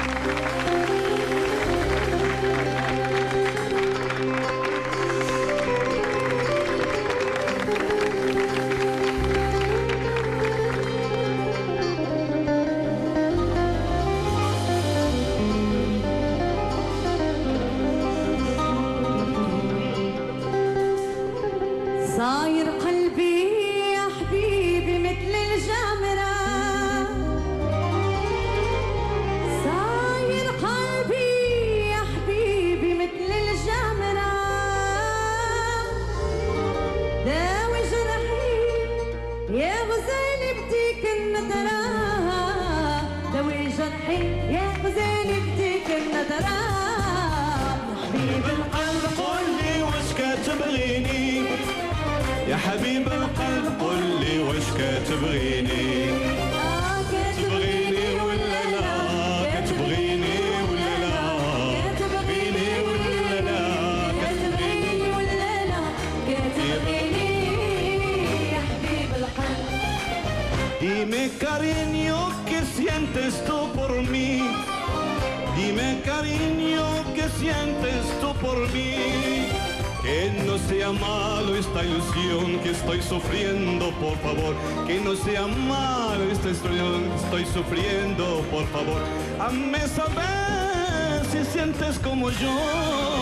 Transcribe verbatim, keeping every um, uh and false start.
صاير قلبي يا حبيبي مثل الجمرة، صاير قلبي يا حبيبي مثل الجمرة، داوي جرحي يا غزال بديك النظرة، داوي جرحي يا غزال بديك النظرة. حبيب القلب قول لي واش كتبغيني، يا حبيب القلب قل لي واش كتبغيني، آه كتبغيني ولا لا، كتبغيني ولا لا، كتبغيني ولا لا، كتبغيني ولا لا، كتبغيني يا حبيب القلب. Dime cariño que sientes tú por mí, dime cariño que sientes tú por mí. Que no sea malo esta ilusión que estoy sufriendo, por favor. Que no sea malo esta ilusión que estoy sufriendo, por favor. Hazme saber si sientes como yo.